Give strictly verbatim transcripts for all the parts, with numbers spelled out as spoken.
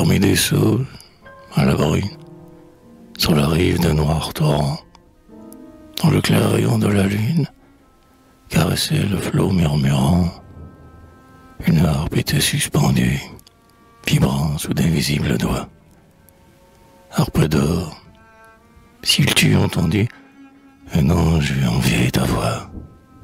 parmi des saules, à l'abri, sur la rive d'un noir torrent, dans le clair rayon de la lune, caressait le flot murmurant. Une harpe était suspendue, vibrant sous d'invisibles doigts. Harpe d'or, s'il t'eût entendu, un ange eût envié ta voix.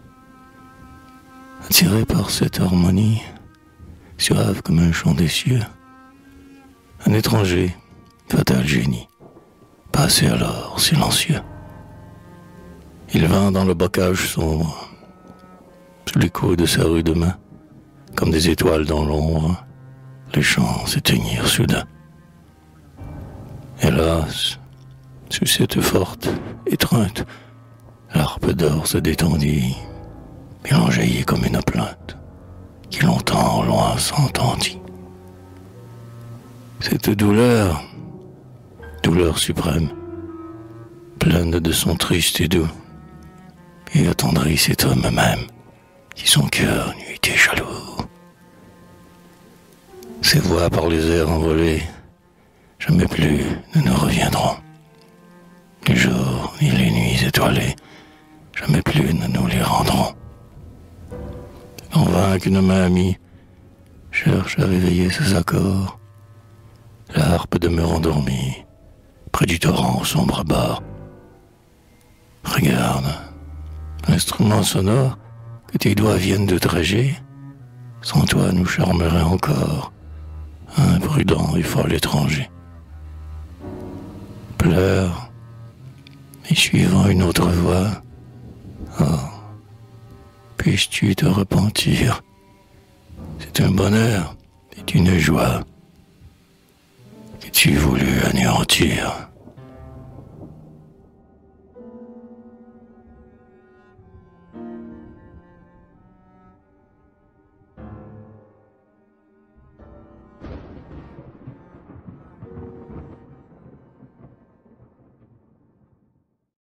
Attiré par cette harmonie, suave comme un chant des cieux, un étranger, fatal génie, passait alors silencieux. Il vint dans le bocage sombre, sous l'écho de sa rue de main, comme des étoiles dans l'ombre, les chants s'éteignirent soudain. Hélas, sous cette forte étreinte, l'harpe d'or se détendit, il en jaillit comme une plainte, qui longtemps au loin s'entendit. Cette douleur, douleur suprême, pleine de son triste et doux, et attendrit cet homme même, qui son cœur n'eût été jaloux. Ces voix par les airs envolées, jamais plus ne nous reviendront. Les jours ni les nuits étoilées, jamais plus ne nous les rendront. En vain qu'une main amie cherche à réveiller ces accords, la harpe demeure endormie, près du torrent au sombre bord. Regarde, l'instrument sonore que tes doigts viennent de drager, sans toi nous charmerait encore, imprudent et fol étranger. Pleure, et suivant une autre voie, oh, puisses-tu te repentir? C'est un bonheur, c'est une joie que tu voulus anéantir.